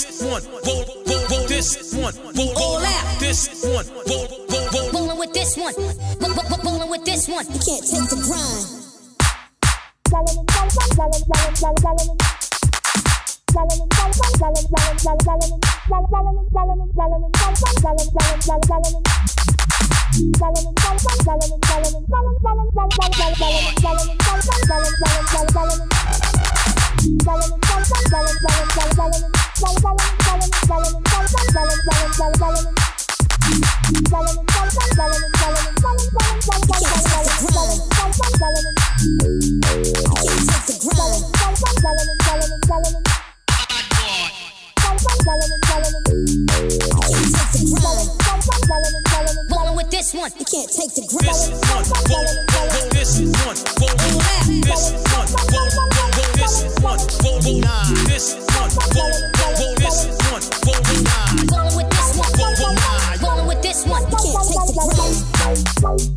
This one, roll, this one, roll out. This one, rollin' with this one, rollin' with this one. You can't take the grind. Rollin' with this one, you can't take the grind. this one, roll, this one, roll out. This one, roll, this one, roll nine. This one, roll, this one, roll nine. Rollin' with this one, Rollin' with this one, you can't take the grind.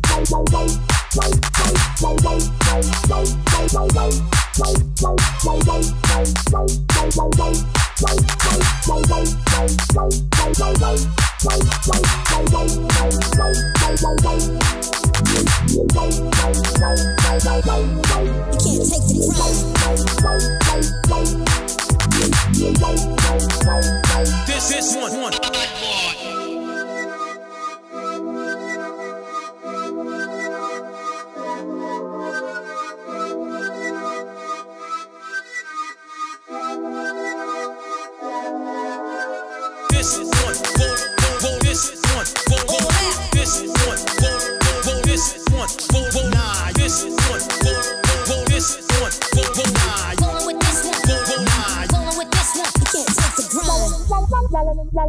You can't take the grind. this one. This is one, roll, this is one, roll out. This is one, roll, this is one, roll nine. This is one, roll, this is one, roll nine. Rollin' with this one, Roll nine. rollin' with this one. You can't take the grind.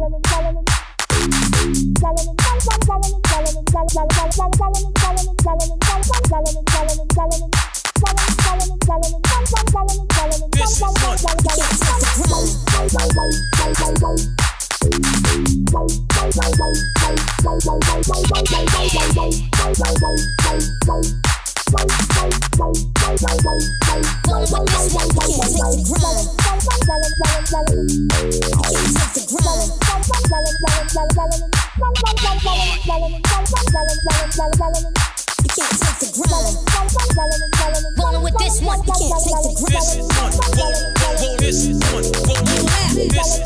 This is one, You can't take the grind. Rollin' with this one, you can't take the grind. You can't take the grind. You can't take the grind. rollin' with this one. You can't take the grind. This is one, roll, this is one, roll out. This